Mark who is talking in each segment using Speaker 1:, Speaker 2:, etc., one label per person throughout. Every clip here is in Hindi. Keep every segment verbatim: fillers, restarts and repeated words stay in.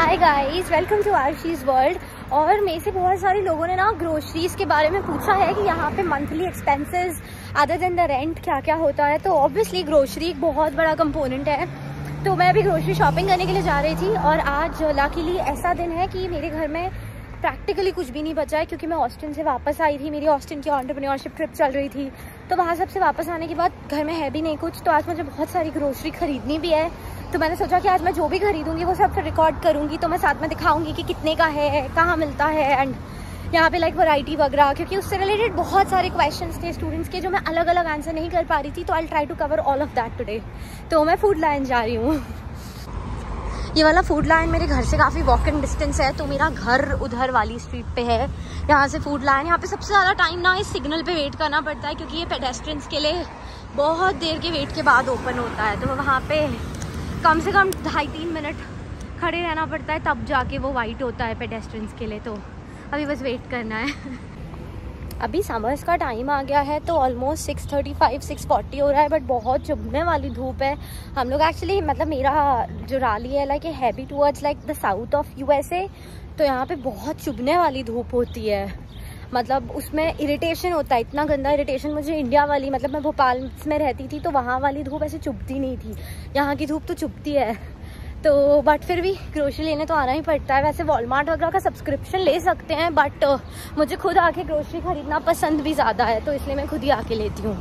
Speaker 1: Hi guys, welcome to Aarshi's world. और मेरे से बहुत सारे लोगों ने ना ग्रोसरीज के बारे में पूछा है कि यहाँ पे monthly expenses other than the rent क्या क्या होता है। तो ऑब्वियसली ग्रोसरी एक बहुत बड़ा कंपोनेंट है। तो मैं अभी ग्रोसरी शॉपिंग करने के लिए जा रही थी और आज लकीली ऐसा दिन है कि मेरे घर में प्रैक्टिकली कुछ भी नहीं बचा है, क्योंकि मैं ऑस्टिन से वापस आई थी। मेरी ऑस्टिन की एंटरप्रेन्योरशिप ट्रिप चल रही थी, तो वहाँ सबसे वापस आने के बाद घर में है भी नहीं कुछ। तो आज मुझे बहुत सारी ग्रोसरी खरीदनी भी है, तो मैंने सोचा कि आज मैं जो भी खरीदूंगी वो सब रिकॉर्ड करूंगी, तो मैं साथ में दिखाऊंगी कि कितने का है, कहाँ मिलता है, एंड यहाँ पे लाइक वैरायटी वगैरह। क्योंकि उससे रिलेटेड बहुत सारे क्वेश्चंस थे स्टूडेंट्स के जो मैं अलग अलग आंसर नहीं कर पा रही थी, तो I try to cover all of that today. तो मैं फूड लाइन जा रही हूँ। ये वाला फूड लाइन मेरे घर से काफ़ी वॉक इन डिस्टेंस है, तो मेरा घर उधर वाली स्ट्रीट पे है। यहाँ से फूड लाइन, यहाँ पे सबसे ज़्यादा टाइम ना इस सिग्नल पे वेट करना पड़ता है, क्योंकि ये पेडेस्ट्रियंस के लिए बहुत देर के वेट के बाद ओपन होता है। तो वहाँ पे कम से कम ढाई तीन मिनट खड़े रहना पड़ता है, तब जाके वो वाइट होता है पेडेस्ट्रियंस के लिए। तो अभी बस वेट करना है। अभी समर्स का टाइम आ गया है, तो almost six thirty five six forty हो रहा है, बट बहुत चुभने वाली धूप है। हम लोग एक्चुअली मतलब मेरा जो राली है like heavy towards like the south of USA, तो यहाँ पे बहुत चुभने वाली धूप होती है। मतलब उसमें इरिटेशन होता है, इतना गंदा इरिटेशन। मुझे इंडिया वाली मतलब मैं भोपाल में रहती थी, तो वहाँ वाली धूप ऐसे चुभती नहीं थी। यहाँ की धूप तो चुभती है। तो बट फिर भी ग्रोसरी लेने तो आना ही पड़ता है। वैसे वॉलमार्ट वगैरह का सब्सक्रिप्शन ले सकते हैं, बट मुझे खुद आके ग्रोसरी खरीदना पसंद भी ज़्यादा है, तो इसलिए मैं खुद ही आके लेती हूँ।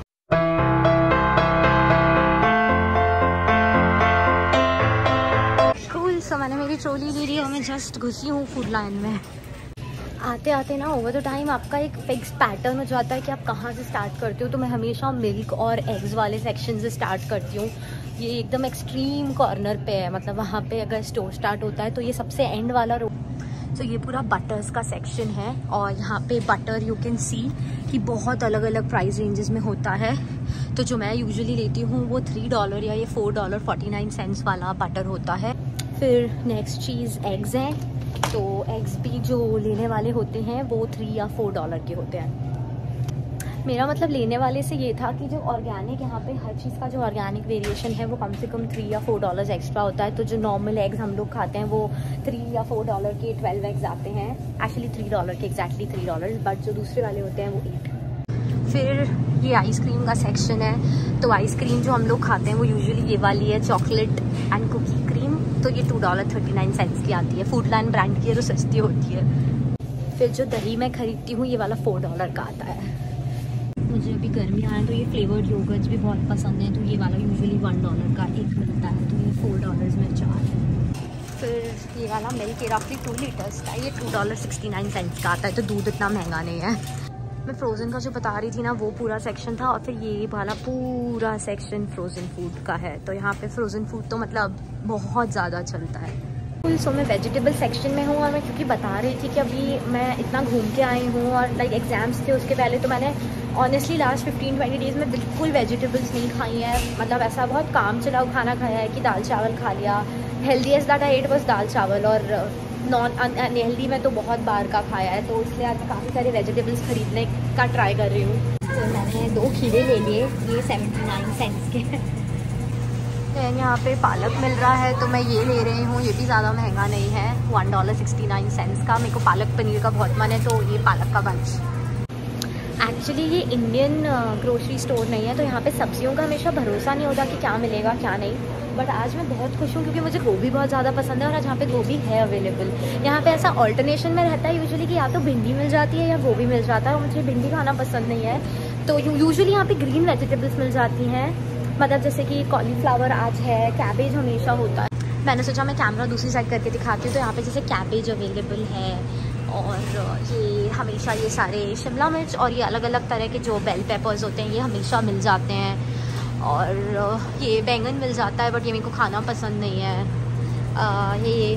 Speaker 1: कूल। सो मैंने मेरी ट्रॉली ले ली और मैं जस्ट घुसी हूँ फूड लाइन में। आते आते ना ओवर द टाइम आपका एक फिक्स पैटर्न हो जाता है कि आप कहाँ से स्टार्ट करते हो। तो मैं हमेशा मिल्क और एग्स वाले सेक्शन से स्टार्ट करती हूँ। ये एकदम एक्सट्रीम कॉर्नर पे है, मतलब वहाँ पे अगर स्टोर स्टार्ट होता है तो ये सबसे एंड वाला रो। तो ये पूरा बटर्स का सेक्शन है, और यहाँ पे बटर यू कैन सी कि बहुत अलग अलग प्राइस रेंजेस में होता है। तो जो मैं यूजुअली लेती हूँ वो थ्री डॉलर या ये four dollar forty nine cents वाला बटर होता है। फिर नेक्स्ट चीज़ एग्स है। तो एग्स भी जो लेने वाले होते हैं वो थ्री या फोर डॉलर के होते हैं। मेरा मतलब लेने वाले से ये था कि जो ऑर्गेनिक यहाँ पे हर चीज़ का जो ऑर्गेनिक वेरिएशन है वो कम से कम थ्री या फोर डॉलर्स एक्स्ट्रा होता है। तो जो नॉर्मल एग्स हम लोग खाते हैं वो थ्री या फोर डॉलर के ट्वेल्व एग्स आते हैं। एक्चुअली थ्री डॉलर के एग्जैक्टली थ्री डॉलर, बट जो दूसरे वाले होते हैं वो एट। फिर ये आइसक्रीम का सेक्शन है। तो आइसक्रीम जो हम लोग खाते हैं वो यूजुअली ये वाली है, चॉकलेट एंड कुकी क्रीम। तो ये two dollar thirty nine cents की आती है। फूड लाइन ब्रांड की है तो सस्ती होती है। फिर जो दही मैं खरीदती हूँ ये वाला फोर डॉलर का आता है। मुझे अभी गर्मी आया तो ये फ्लेवर्ड योगर्ट्स भी बहुत पसंद है, तो ये वाला यूजुअली वन डॉलर का एक मिलता है, तो ये फोर डॉलर्स में चार है। फिर ये वाला मिल्क ये रफली टू लीटर्स का, ये two dollar sixty nine cents का आता है, तो दूध इतना महंगा नहीं है। मैं फ्रोज़न का जो बता रही थी ना वो पूरा सेक्शन था, और फिर ये वाला पूरा सेक्शन फ्रोज़न फूड का है। तो यहाँ पे फ्रोज़न फूड तो मतलब बहुत ज़्यादा चलता है। सो मैं वेजिटेबल सेक्शन में हूँ, और मैं क्योंकि बता रही थी कि अभी मैं इतना घूम के आई हूँ और लाइक एग्जाम्स थे उसके पहले, तो मैंने honestly last fifteen twenty days में बिल्कुल वेजिटेबल्स नहीं खाई हैं। मतलब ऐसा बहुत काम चलाओ खाना खाया है कि दाल चावल खा लिया। हेल्दीएस्ट दैट आई एट बस दाल चावल, और नॉन अनहेल्दी में तो बहुत बार का खाया है। तो इसलिए आज काफ़ी सारे वेजिटेबल्स खरीदने का ट्राई कर रही हूँ। तो मैंने दो खीरे ले लिए, ये सेवेंटी नाइन सेंट्स के। यहाँ पे पालक मिल रहा है, तो मैं ये ले रही हूँ। ये भी ज़्यादा महंगा नहीं है, one dollar sixty nine cents का। मेरे को पालक पनीर का बहुत मन है, तो ये पालक का बंच। एक्चुअली ये इंडियन ग्रोसरी स्टोर नहीं है, तो यहाँ पे सब्जियों का हमेशा भरोसा नहीं होता कि क्या मिलेगा क्या नहीं। बट आज मैं बहुत खुश हूँ क्योंकि मुझे गोभी बहुत ज़्यादा पसंद है, और आज यहाँ पे गोभी है अवेलेबल। यहाँ पे ऐसा ऑल्टरनेशन में रहता है यूजुअली कि या तो भिंडी मिल जाती है या गोभी मिल जाता है, और मुझे भिंडी खाना पसंद नहीं है। तो यूजुअली यहाँ पे ग्रीन वेजिटेबल्स मिल जाती हैं, मतलब जैसे कि कॉलीफ्लावर आज है, कैबेज हमेशा होता है। मैंने सोचा मैं कैमरा दूसरी साइड करके दिखाती हूँ। तो यहाँ पे जैसे कैबेज अवेलेबल है, और ये हमेशा ये सारे शिमला मिर्च और ये अलग अलग तरह के जो बेल पेपर्स होते हैं ये हमेशा मिल जाते हैं। और ये बैंगन मिल जाता है, बट ये मेरे को खाना पसंद नहीं है। आ, ये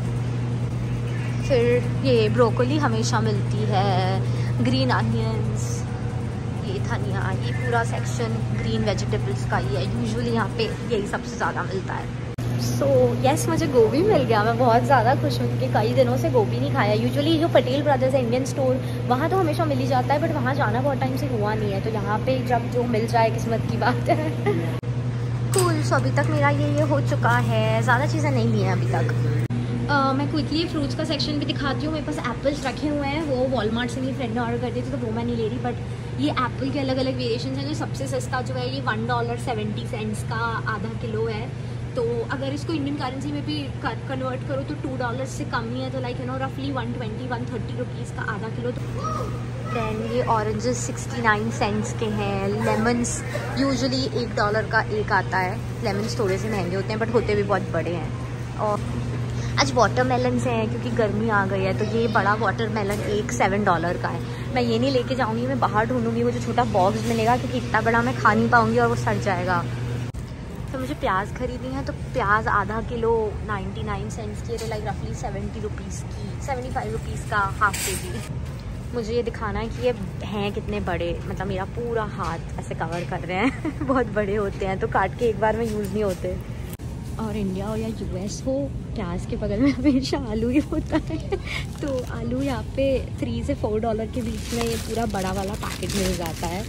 Speaker 1: फिर ये ब्रोकोली हमेशा मिलती है, ग्रीन अनियंस, ये धनिया, ये पूरा सेक्शन ग्रीन वेजिटेबल्स का ही है। यूजुअली यहाँ पे यही सबसे ज़्यादा मिलता है। सो so, यस yes, मुझे गोभी मिल गया। मैं बहुत ज़्यादा खुश हूँ क्योंकि कई दिनों से गोभी नहीं खाया। यूजुअली जो पटेल ब्रदर्स है इंडियन स्टोर, वहाँ तो हमेशा मिल ही जाता है, बट वहाँ जाना बहुत टाइम से हुआ नहीं है। तो यहाँ पे जब जो मिल जाए किस्मत की बात है। कूल। सो अभी तक मेरा ये ये हो चुका है, ज़्यादा चीज़ें नहीं ली हैं अभी तक। uh, मैं क्विकली फ्रूट्स का सेक्शन भी दिखाती हूँ। मेरे पास एप्पल्स रखे हुए हैं, वो वॉलमार्ट से मेरी फ्रेंड ने ऑर्डर कर दी थी तो वो मैं नहीं ले रही। बट ये एप्पल के अलग अलग वेरिएशन हैं। जो सबसे सस्ता जो है ये वन डॉलर सेवेंटी सेंट्स का आधा किलो है। तो अगर इसको इंडियन करेंसी में भी कन्वर्ट करो तो टू डॉलर से कम ही है, तो लाइक यू नो रफली one twenty one thirty rupees का आधा किलो। दैन ये ऑरेंजेस सिक्सटी नाइन सेंट्स के हैं। लेमन्स यूजुअली एक डॉलर का एक आता है। लेमन्स थोड़े से महंगे होते हैं बट होते भी बहुत बड़े हैं। और आज वाटरमेलन से हैं क्योंकि गर्मी आ गई है, तो ये बड़ा वाटरमेलन एक सेवन डॉलर का है। मैं ये नहीं लेके जाऊँगी, मैं बाहर ढूंढूंगी मुझे छोटा बॉक्स मिलेगा, क्योंकि इतना बड़ा मैं खा नहीं पाऊँगी और वो सड़ जाएगा। तो मुझे प्याज खरीदनी है, तो प्याज आधा किलो नाइन्टी नाइन सेंट्स की है, तो लाइक रफली सेवेंटी रुपीज़ की सेवेंटी फाइव रुपीज़ का हाफ के जी। मुझे ये दिखाना है कि ये हैं कितने बड़े, मतलब मेरा पूरा हाथ ऐसे कवर कर रहे हैं बहुत बड़े होते हैं, तो काट के एक बार में यूज़ नहीं होते। और इंडिया हो या यूएस हो, प्याज के बगल में हमेशा आलू ही होता है। तो आलू यहाँ पे थ्री से फोर डॉलर के बीच में ये पूरा बड़ा वाला पैकेट मिल जाता है,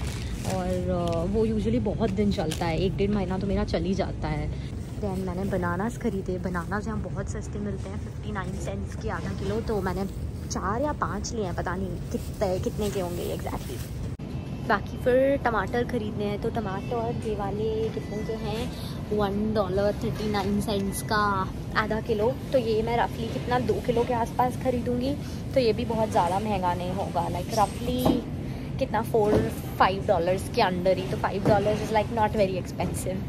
Speaker 1: और वो यूजुअली बहुत दिन चलता है, एक डेढ़ महीना तो मेरा चल ही जाता है। दैन मैंने बनानास खरीदे। बनानास यहाँ बहुत सस्ते मिलते हैं, फिफ्टी नाइन सेंट्स के आधा किलो। तो मैंने चार या पाँच लिए हैं, पता नहीं कितने कितने के होंगे एग्जैक्टली। बाकी फिर टमाटर खरीदने हैं, तो टमाटर ये वाले कितने के हैं, one dollar thirty nine cents का आधा किलो। तो ये मैं रफली कितना दो किलो के आसपास खरीदूँगी, तो ये भी बहुत ज़्यादा महंगा नहीं होगा, लाइक रफली कितना फोर फाइव डॉलर्स के अंडर ही। तो five dollars is like not very expensive.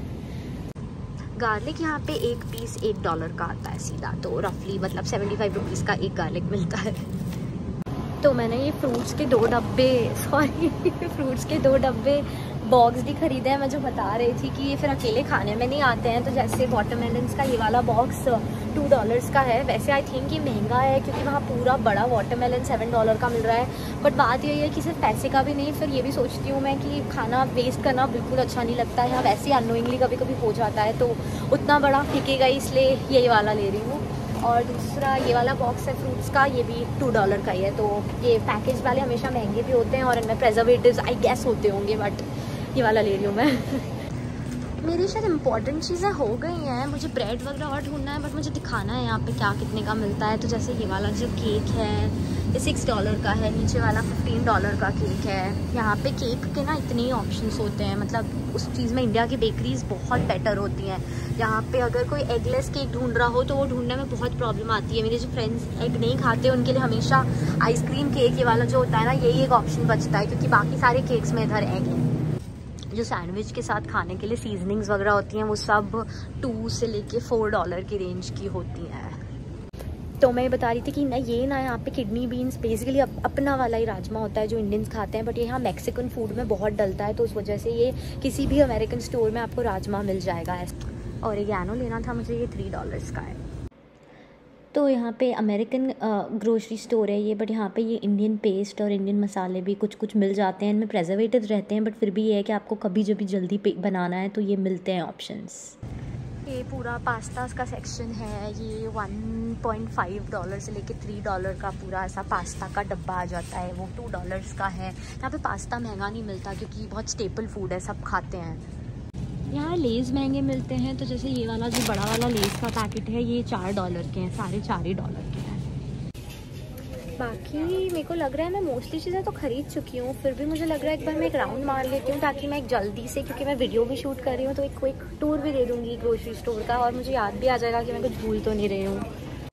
Speaker 1: Garlic यहाँ पे एक पीस एक डॉलर का आता है सीधा, तो रफली मतलब सेवेंटी फाइव रुपीज़ का एक गार्लिक मिलता है। तो मैंने ये फ्रूट्स के दो डब्बे सॉरी फ्रूट्स के दो डब्बे बॉक्स भी खरीदे हैं। मैं जो बता रही थी कि ये फिर अकेले खाने में नहीं आते हैं। तो जैसे वाटरमेलन्स का ये वाला बॉक्स टू डॉलर्स का है, वैसे आई थिंक ये महंगा है क्योंकि वहाँ पूरा बड़ा वाटरमेलन सेवन डॉलर का मिल रहा है। बट बात यही है कि सिर्फ पैसे का भी नहीं, फिर ये भी सोचती हूँ मैं कि खाना वेस्ट करना बिल्कुल अच्छा नहीं लगता है। यहाँ वैसे ही अनोइंगली कभी कभी हो जाता है, तो उतना बड़ा फेंकेगा, इसलिए यही वाला ले रही हूँ। और दूसरा ये वाला बॉक्स है फ्रूट्स का, ये भी टू डॉलर का ही है। तो ये पैकेज वाले हमेशा महंगे भी होते हैं और इनमें प्रेजर्वेटिव्स आई गेस होते होंगे, बट ये वाला ले रही हूँ मैं। मेरी शायद इंपॉर्टेंट चीज़ें हो गई हैं। मुझे ब्रेड वगैरह और ढूंढना है, बट मुझे दिखाना है यहाँ पे क्या कितने का मिलता है। तो जैसे ये वाला जो केक है ये सिक्स डॉलर का है, नीचे वाला फिफ्टीन डॉलर का केक है। यहाँ पे केक के ना इतने ही ऑप्शंस होते हैं, मतलब उस चीज़ में इंडिया की बेकरीज बहुत बेटर होती हैं। यहाँ पे अगर कोई एगलेस केक ढूंढ रहा हो तो वो ढूंढने में बहुत प्रॉब्लम आती है। मेरे जो फ्रेंड्स एग नहीं खाते उनके लिए हमेशा आइसक्रीम केक ये वाला जो होता है ना, यही एक ऑप्शन बचता है, क्योंकि बाकी सारे केक्स में इधर एग है। जो सैंडविच के साथ खाने के लिए सीजनिंग्स वगैरह होती हैं वो सब टू से लेके फोर डॉलर की रेंज की होती हैं। तो मैं बता रही थी कि ना ये ना यहाँ पे किडनी बीन्स बेसिकली अप, अपना वाला ही राजमा होता है जो इंडियंस खाते हैं, बट ये यहाँ मैक्सिकन फूड में बहुत डलता है, तो उस वजह से ये किसी भी अमेरिकन स्टोर में आपको राजमा मिल जाएगा। और ओरिगैनो लेना था मुझे, ये थ्री डॉलर्स का है। तो यहाँ पे अमेरिकन ग्रोसरी स्टोर है ये, बट यहाँ पे ये इंडियन पेस्ट और इंडियन मसाले भी कुछ कुछ मिल जाते हैं। इनमें प्रेजर्वेटिव रहते हैं, बट फिर भी ये है कि आपको कभी जब भी जल्दी बनाना है तो ये मिलते हैं ऑप्शंस। ये पूरा पास्तास का सेक्शन है। ये वन पॉइंट फाइव डॉलर से लेके थ्री डॉलर का पूरा ऐसा पास्ता का डब्बा आ जाता है, वो टू डॉलर्स का है। यहाँ पे पास्ता महंगा नहीं मिलता क्योंकि बहुत स्टेपल फूड है, सब खाते हैं। यहाँ लेज़ महंगे मिलते हैं, तो जैसे ये वाला जो बड़ा वाला लेज़ का पैकेट है ये चार डॉलर के हैं, साढ़े चार ही डॉलर के हैं। बाकी मेरे को लग रहा है मैं मोस्टली चीज़ें तो खरीद चुकी हूँ, फिर भी मुझे लग रहा है एक बार मैं एक राउंड मार लेती हूँ ताकि मैं एक जल्दी से, क्योंकि मैं वीडियो भी शूट कर रही हूँ, तो एक क्विक टूर भी दे दूँगी ग्रोसरी स्टोर का, और मुझे याद भी आ जाएगा कि मैं कुछ भूल तो नहीं रही हूँ।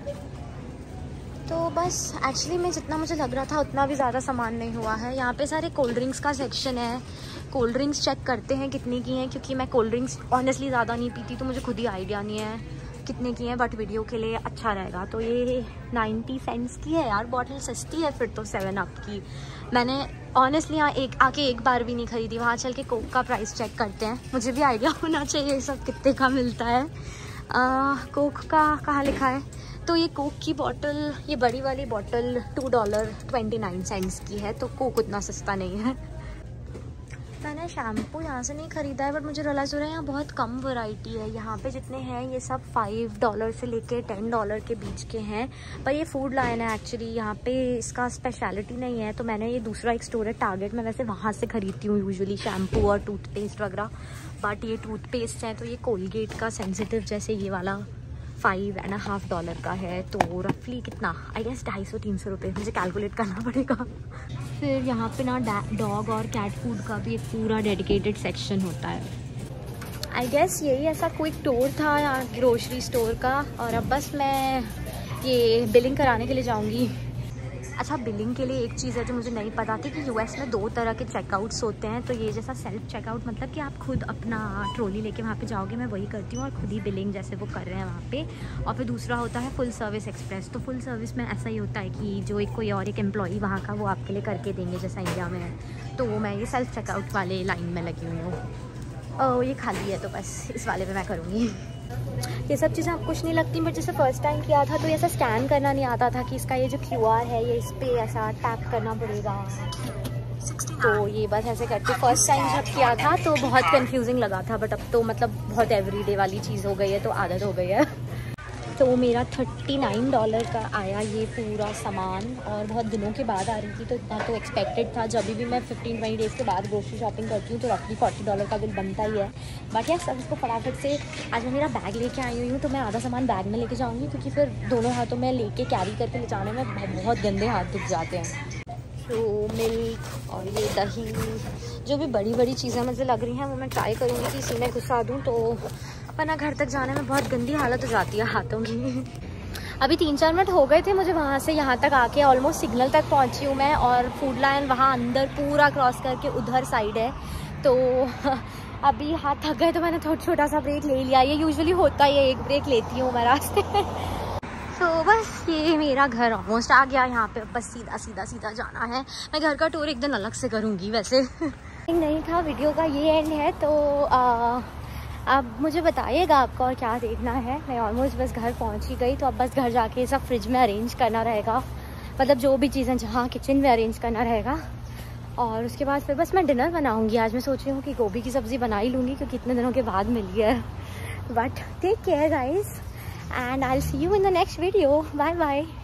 Speaker 1: तो बस एक्चुअली मैं जितना मुझे लग रहा था उतना भी ज़्यादा सामान नहीं हुआ है। यहाँ पे सारे कोल्ड ड्रिंक्स का सेक्शन है। कोल्ड ड्रिंक्स चेक करते हैं कितनी की हैं, क्योंकि मैं कोल्ड ड्रिंक्स ऑनेस्टली ज़्यादा नहीं पीती, तो मुझे खुद ही आइडिया नहीं है कितने की हैं, बट वीडियो के लिए अच्छा रहेगा। तो ये नाइन्टी सेंट्स की है यार, बॉटल सस्ती है फिर तो सेवन अप की। मैंने ऑनेस्टली यहाँ एक आके एक बार भी नहीं खरीदी, वहाँ चल के कोक का प्राइस चेक करते हैं, मुझे भी आइडिया होना चाहिए ये सब कितने का मिलता है। आ, कोक का कहाँ लिखा है, तो ये कोक की बॉटल, ये बड़ी वाली bottle two dollar twenty nine cents की है, तो कोक उतना सस्ता नहीं है। मैंने शैम्पू यहाँ से नहीं ख़रीदा है, बट मुझे रियलाइज़ हो रहा है यहाँ बहुत कम वैरायटी है। यहाँ पे जितने हैं ये सब फाइव डॉलर से लेके टेन डॉलर के बीच के हैं, पर ये फूड लाइन है एक्चुअली, यहाँ पे इसका स्पेशलिटी नहीं है। तो मैंने ये दूसरा एक स्टोर है टारगेट में, वैसे वहाँ से ख़रीदती हूँ यूजुअली शैम्पू और टूथपेस्ट वगैरह, बट ये टूथपेस्ट है तो ये कोलगेट का सेंसिटिव जैसे ये वाला फाइव एंड हाफ डॉलर का है, तो रफली कितना, आई गेस ढाई सौ तीन सौ रुपये, मुझे कैलकुलेट करना पड़ेगा। फिर यहाँ पे ना डॉग और कैट फूड का भी एक पूरा डेडिकेटेड सेक्शन होता है। आई गेस यही ऐसा कोई टूर था यहाँ ग्रोसरी स्टोर का, और अब बस मैं ये बिलिंग कराने के लिए जाऊँगी। अच्छा, बिलिंग के लिए एक चीज़ है जो मुझे नहीं पता थी कि यूएस में दो तरह के चेकआउट्स होते हैं। तो ये जैसा सेल्फ चेकआउट मतलब कि आप खुद अपना ट्रॉली लेके वहाँ पे जाओगे, मैं वही करती हूँ, और खुद ही बिलिंग जैसे वो कर रहे हैं वहाँ पे। और फिर दूसरा होता है फुल सर्विस एक्सप्रेस। तो फुल सर्विस में ऐसा ही होता है कि जो एक कोई और एक एम्प्लॉई वहाँ का वो आपके लिए करके देंगे, जैसा इंडिया में है। तो मैं ये सेल्फ चेकआउट वाले लाइन में लगी हुई हूँ। ओह, ये खाली है तो बस इस वाले में मैं करूँगी। ये सब चीज़ें आप कुछ नहीं लगती, बट जैसे फर्स्ट टाइम किया था तो ऐसा स्कैन करना नहीं आता था कि इसका ये जो क्यूआर है ये इस पे ऐसा टैप करना पड़ेगा। तो ये बस ऐसे करके फर्स्ट टाइम जब किया था तो बहुत कंफ्यूजिंग लगा था, बट अब तो मतलब बहुत एवरीडे वाली चीज़ हो गई है, तो आदत हो गई है। तो मेरा थर्टी नाइन डॉलर का आया ये पूरा सामान, और बहुत दिनों के बाद आ रही थी तो इतना तो एक्सपेक्टेड था। जब भी मैं फिफ्टीन ट्वेंटी डेज़ के बाद ग्रोसरी शॉपिंग करती हूँ तो रफली फोर्टी डॉलर का बिल बनता ही है। बट यार सब इसको फटाफट से, आज मैं मेरा बैग लेके आई हुई हूँ तो मैं आधा सामान बैग में लेके जाऊँगी, क्योंकि फिर दोनों हाथों में लेके कैरी करके ले जाने में बहुत गंदे हाथ दुख जाते हैं। तो मिल्क और ये दही, जो भी बड़ी बड़ी चीज़ें मुझे लग रही हैं वो मैं ट्राई करूँगी कि इसी में घुसा दूँ, तो वरना घर तक जाने में बहुत गंदी हालत हो जाती है हाथों की। अभी तीन चार मिनट हो गए थे मुझे वहाँ से यहाँ तक आके, ऑलमोस्ट सिग्नल तक पहुँची हूँ मैं, और फूड लाइन वहाँ अंदर पूरा क्रॉस करके उधर साइड है। तो अभी हाथ थक गए तो मैंने थोड़ा छोटा सा ब्रेक ले लिया। ये यूजुअली होता ही है, एक ब्रेक लेती हूँ मैं रास्ते में। तो बस ये मेरा घर ऑलमोस्ट आ गया, यहाँ पे बस सीधा सीधा सीधा जाना है। मैं घर का टूर एक दिन अलग से करूँगी वैसे। नहीं था, वीडियो का ये एंड है, तो आ, अब मुझे बताइएगा आपको और क्या देखना है। मैं ऑलमोस्ट बस घर पहुँच ही गई, तो अब बस घर जाके सब फ्रिज में अरेंज करना रहेगा, मतलब जो भी चीज़ें जहाँ किचन में अरेंज करना रहेगा। और उसके बाद फिर बस मैं डिनर बनाऊँगी। आज मैं सोच रही हूँ कि गोभी की सब्ज़ी बना ही लूँगी, क्योंकि इतने दिनों के बाद मिली है। But take care guys, and I'll see you in the next video. Bye bye.